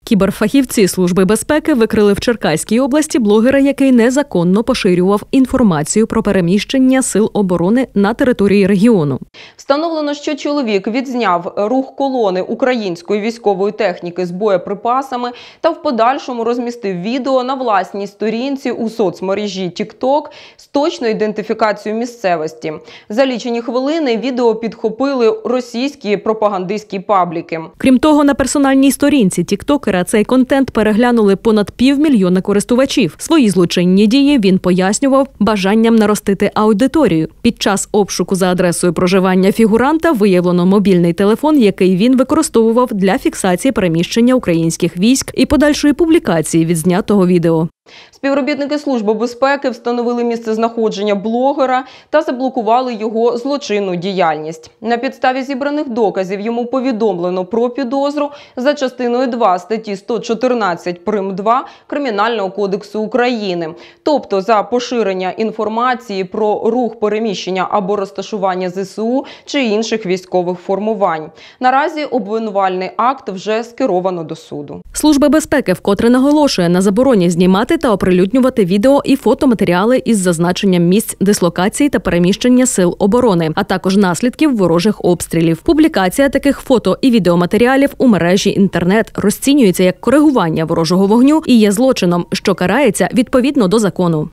Кіберфахівці Служби безпеки викрили в Черкаській області блогера, який незаконно поширював інформацію про переміщення сил оборони на території регіону. Встановлено, що чоловік відзняв рух колони української військової техніки з боєприпасами та в подальшому розмістив відео на власній сторінці у соцмережі TikTok з точною ідентифікацією місцевості. За лічені хвилини відео підхопили російські пропагандистські пабліки. Крім того, на персональній сторінці тіктокера цей контент переглянули понад 500 000 користувачів. Свої злочинні дії він пояснював бажанням наростити аудиторію. Під час обшуку за адресою проживання фігуранта виявлено мобільний телефон, який він використовував для фіксації переміщення українських військ і подальшої публікації відзнятого відео. Співробітники Служби безпеки встановили місце знаходження блогера та заблокували його злочинну діяльність. На підставі зібраних доказів йому повідомлено про підозру за частиною 2 статті 114 прим. 2 Кримінального кодексу України, тобто за поширення інформації про рух переміщення або розташування ЗСУ чи інших військових формувань. Наразі обвинувальний акт вже скеровано до суду. Служба безпеки вкотре наголошує на забороні знімати та оприлюднювати відео і фотоматеріали із зазначенням місць дислокації та переміщення сил оборони, а також наслідків ворожих обстрілів. Публікація таких фото і відеоматеріалів у мережі інтернет розцінюється як коригування ворожого вогню і є злочином, що карається відповідно до закону.